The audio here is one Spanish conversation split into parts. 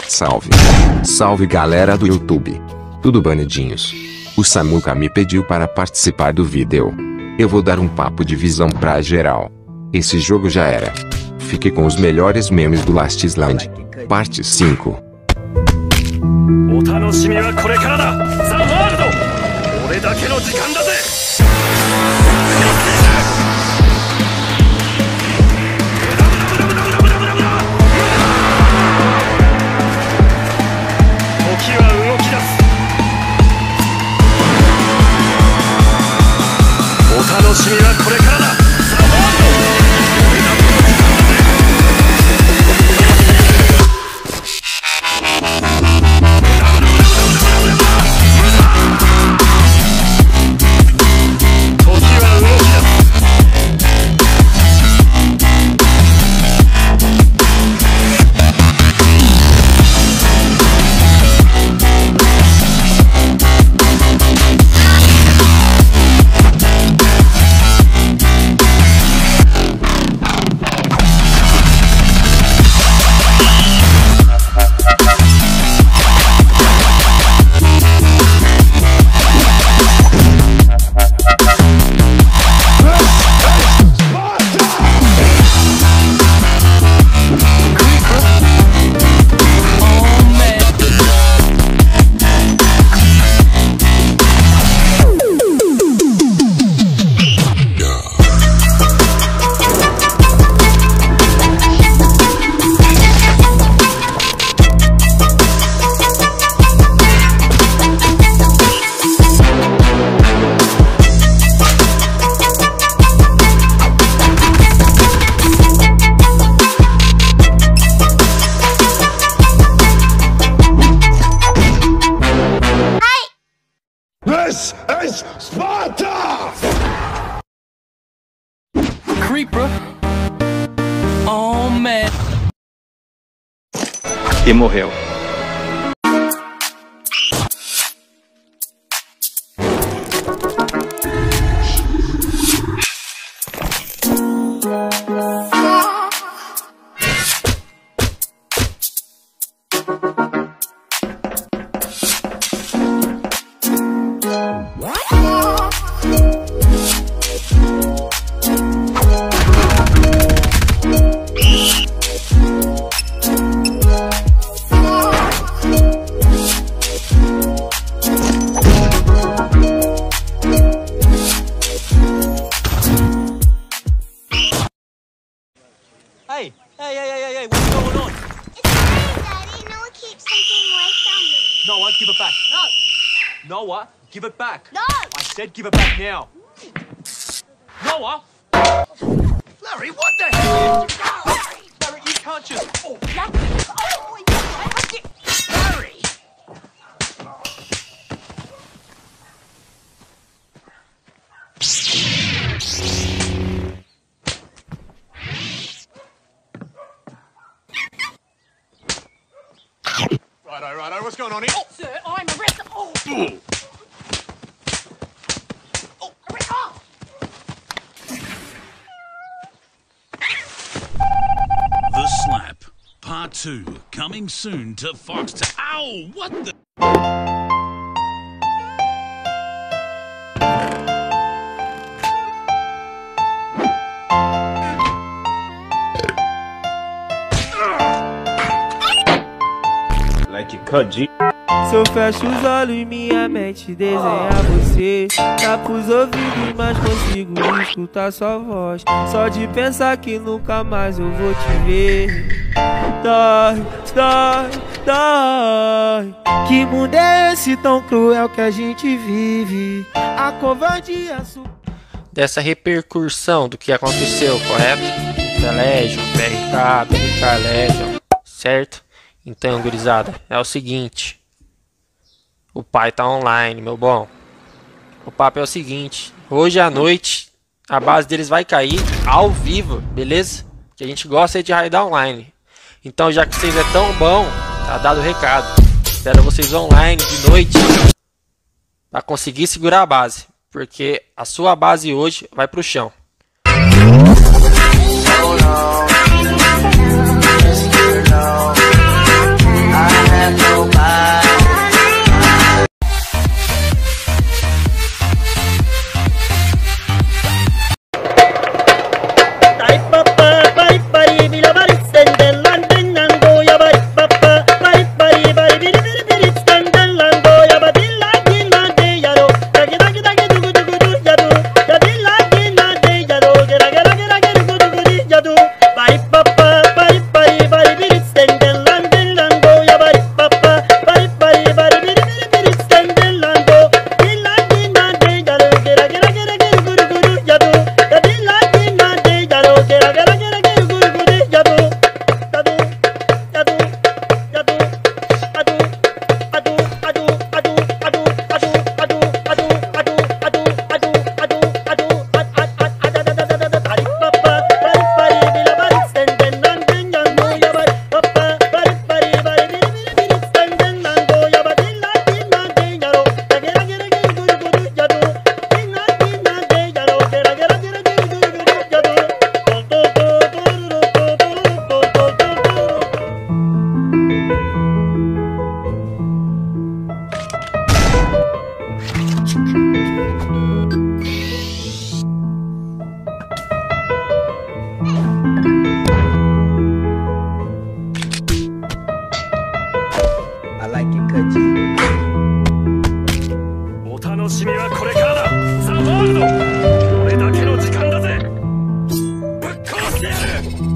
Salve! Salve galera do YouTube! Tudo banidinhos? O Samuca me pediu para participar do vídeo. Eu vou dar um papo de visão pra geral. Esse jogo já era. Fique com os melhores memes do Last Island. Parte 5. This is Sparta! Creeper. Oh man. E morreu. Hey, what's going on? It's fine, Daddy. Noah keeps taking away from me. Noah, give it back. No. Noah, give it back. No. I said give it back now. Noah! Larry, what the hell? Larry, you can't just... Oh, Larry! Righto, what's going on here? Oh, sir, I'm arrested. Oh. Oh, arrest. Oh. The Slap, Part 2, coming soon to Foxtel. Ow, what the... Like Cuddy. Se eu fecho os olhos, minha mente desenha você. Tapa os ouvidos, mas consigo escutar sua voz. Só de pensar que nunca mais eu vou te ver. Dói, dói, dói. Que mundo é esse tão cruel que a gente vive? A covardia... Dessa repercussão do que aconteceu, correto? The Legion, BRK, BRK Legion, certo? Então, gurizada, é o seguinte. O pai tá online, meu bom. O papo é o seguinte. Hoje à noite, a base deles vai cair ao vivo, beleza? Que a gente gosta de raidar online. Então, já que vocês é tão bom, tá dado o recado. Espero vocês online de noite pra conseguir segurar a base. Porque a sua base hoje vai pro chão. I お楽しみはこれからだ。ザ・ワールド、俺だけの時間だぜ。ぶっ殺してやる。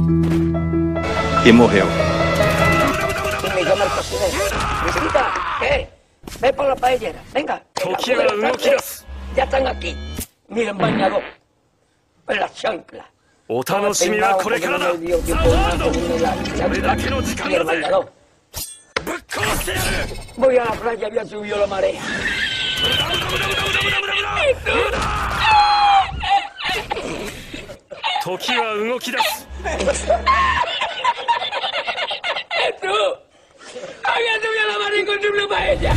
Y morreu. Y me llama el cocinero. Visita, ¿qué? Ve por la paellera. Venga. Ya están aquí. Miren, bañador. En la chancla. お楽しみはこれからだ。ザ・ワールド、俺だけの時間だぜ。ぶっ殺してやる。 Voy a la playa, había subido la marea. ¡Toki wa ugokidasu! ¡Tú! ¡Había subido la marea y encontré una paella!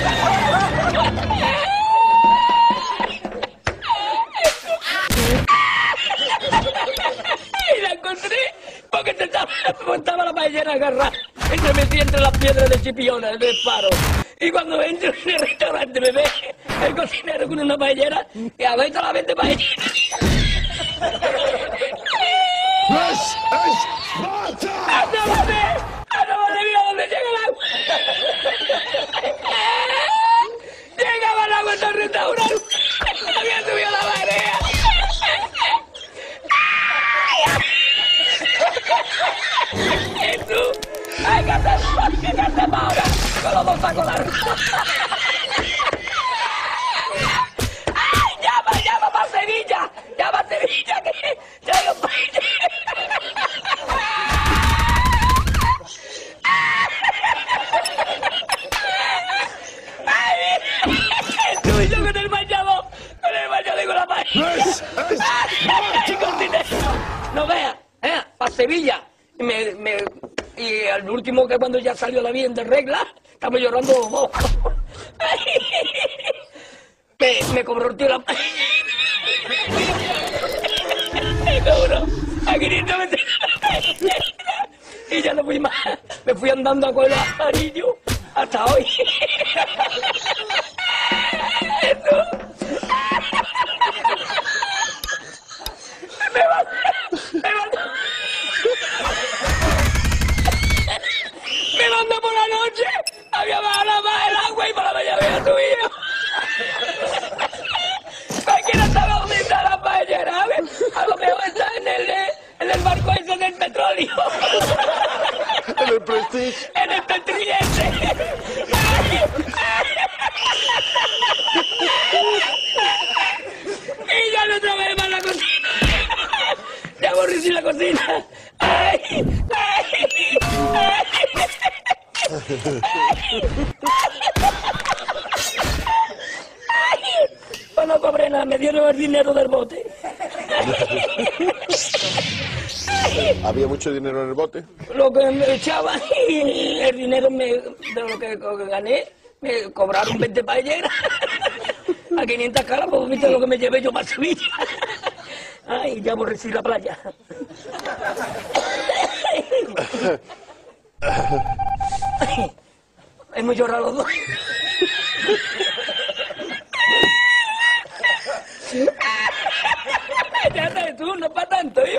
Y la encontré porque estaba la paellera agarrada. Y me metí entre las piedras de Chipiona, del Faro. Y cuando entro en el restaurante me ve el cocinero con una paellera y a ver solamente paellera. This is Sparta! ¡Ándale, mira dónde llega el agua! ¡Llegaba el agua hasta el restaurante! ¡Había subido la marea! ¡Y tú! ¡Ay, qué hacemos ahora! Con los dos sacos largos. ¡Ay, llama para Sevilla! ¡Llama a Sevilla que traigo paella! Tú y yo con el bañador y con la paella. No veas, para Sevilla. Y al último que cuando ya salió la bien de regla, estamos llorando los dos. Me cobró el tío la paella. Me cobró a 500 meses. Y ya no fui más. Me fui andando a coger amarillo hasta hoy. Me mandó por la noche, había bajado más el agua y por la mañana había subido. Cualquiera sabe dónde está la paellera, a ver, a lo mejor está en el barco ese del petróleo. En el Prestige. En el Petriense. Y ya no trabajé más la cocina. Ya aborrecí la cocina. ¡Ay! ¡Ay! Pues no cobré nada, me dieron el dinero del bote. ¿Había mucho dinero en el bote? Lo que me echaban y el dinero de lo que gané, me cobraron 20 paelleras. A 500 caras, pues viste lo que me llevé yo para Sevilla. Ay, ya aborrecí la playa. Hemos llorado los dos. Ya sabes tú, no para tanto, yo.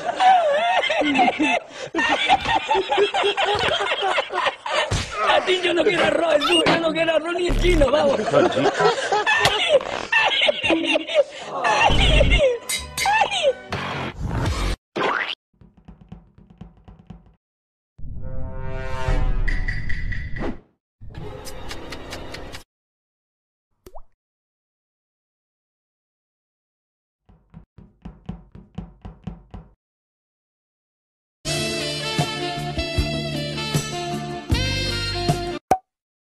A ti yo no quiero arroz, tú, yo no quiero arroz ni el chino, vamos.